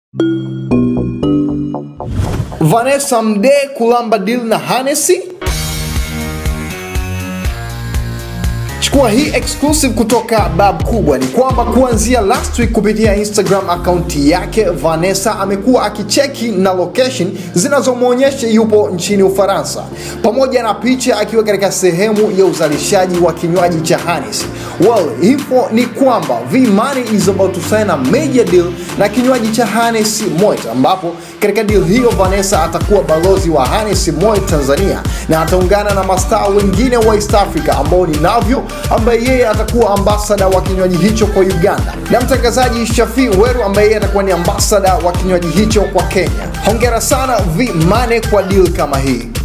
Vanessa Mdee kulamba deal na Hennessy. Chukua hii exclusive kutoka Bab Kubwa. Ni kwamba kuanzia last week kupitia Instagram account yake, Vanessa amekuwa akicheki na location zinazomuonyesha yupo nchini Ufaransa, pamoja na picha akiwa katika sehemu ya uzalishaji wa kinywaji cha Hennessy. Well, info ni kwamba V-Money is about to sign a major deal na kinywaji cha Hennessy Moet, ambapo katika deal hiyo Vanessa atakuwa balozi wa Hennessy Moet Tanzania na ataungana na mastaa wengine wa East Africa ambao ni Navio, ambaye yeye atakuwa ambassador wa kinywaji hicho kwa Uganda, na mtangazaji Shafi Weru ambaye yeye atakuwa ni ambassador wa kinywaji hicho kwa Kenya. Hongera sana V-Money kwa deal kama hii.